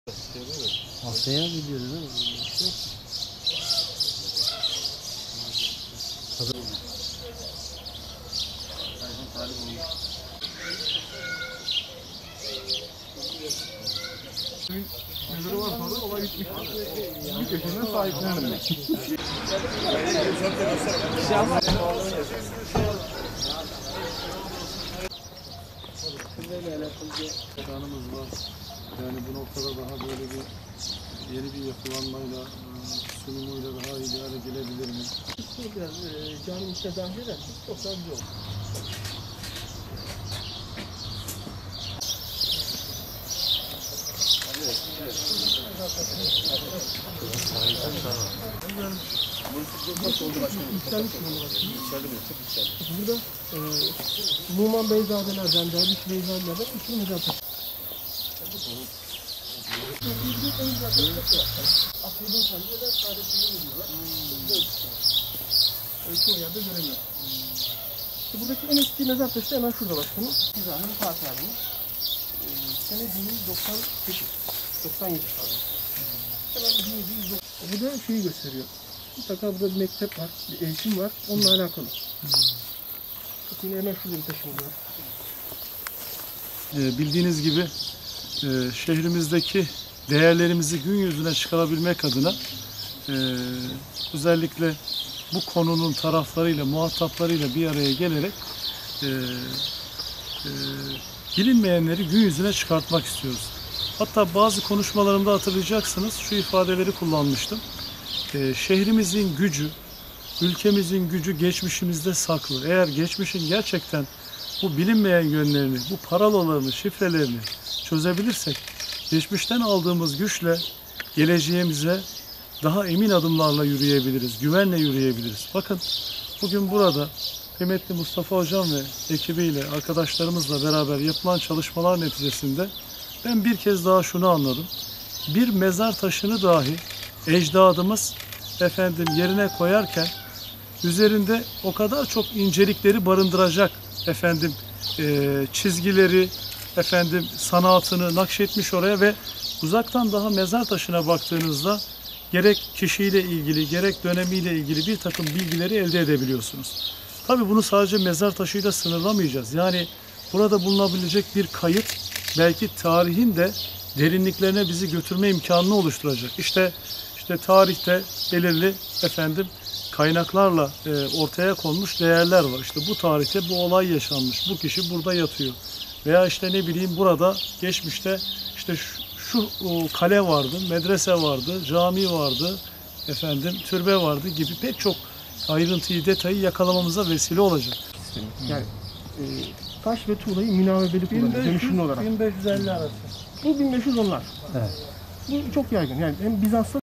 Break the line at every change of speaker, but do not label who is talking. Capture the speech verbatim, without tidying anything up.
Asya'ya gidiyoruz değil mi?
Müdürü var sonra olay bitmiş. Bir köşeden sahiplenelim.
Şurayla alakalı bir planımız var. Yani bu noktada daha böyle bir yeni bir yapılanmayla, sunumuyla daha iyi bir hale gelebilir mi?
Biraz e, canım işte dahil edersek çok daha güzel olur. Burada e, Numan Beyzadelerden, Derviş Beyzadelerden üçlü mezar taşı. Aklının sandığı da kardeşliğini biliyorlar. Çoğu yerde göremiyor. İşte buradaki en eski mezar taşı da hemen şurada başkanım. Hizanın Fatih abinin. Ee, sene bin yedi yüz doksan sekiz, doksan yedi pardon. Hemen bin yedi yüz doksan. Bu da şeyi gösteriyor. Mutlaka burada bir mektep var, bir eğitim var. Onunla alakalı. Hmm. Yine hemen şurada bir taşımız var.
Ee, bildiğiniz gibi e, şehrimіздeki değerlerimizi gün yüzüne çıkarabilmek adına e, özellikle bu konunun taraflarıyla, muhataplarıyla bir araya gelerek e, e, bilinmeyenleri gün yüzüne çıkartmak istiyoruz. Hatta bazı konuşmalarımda hatırlayacaksınız, şu ifadeleri kullanmıştım. E, şehrimizin gücü, ülkemizin gücü geçmişimizde saklı. Eğer geçmişin gerçekten bu bilinmeyen yönlerini, bu paralolarını, şifrelerini çözebilirsek, geçmişten aldığımız güçle geleceğimize daha emin adımlarla yürüyebiliriz, güvenle yürüyebiliriz. Bakın bugün burada kıymetli Mustafa Hocam ve ekibiyle, arkadaşlarımızla beraber yapılan çalışmalar neticesinde ben bir kez daha şunu anladım. Bir mezar taşını dahi ecdadımız efendim yerine koyarken üzerinde o kadar çok incelikleri barındıracak efendim e, çizgileri, efendim sanatını nakşetmiş oraya ve uzaktan daha mezar taşına baktığınızda gerek kişiyle ilgili, gerek dönemiyle ilgili bir takım bilgileri elde edebiliyorsunuz. Tabii bunu sadece mezar taşıyla sınırlamayacağız. Yani burada bulunabilecek bir kayıt belki tarihin de derinliklerine bizi götürme imkanını oluşturacak. İşte işte tarihte belirli efendim kaynaklarla e, ortaya konmuş değerler var. İşte bu tarihte bu olay yaşanmış, bu kişi burada yatıyor. Veya işte ne bileyim burada geçmişte işte şu, şu o, kale vardı, medrese vardı, cami vardı, efendim türbe vardı gibi pek çok ayrıntıyı, detayı yakalamamıza vesile olacak.
Yani e, taş ve tuğlayı münavebeli kullanıyor dönüşümlü olarak.
bin beş yüz elli arası.
Bu bin beş yüz onlar.
Evet.
Bu çok yaygın. Yani hem Bizans'ta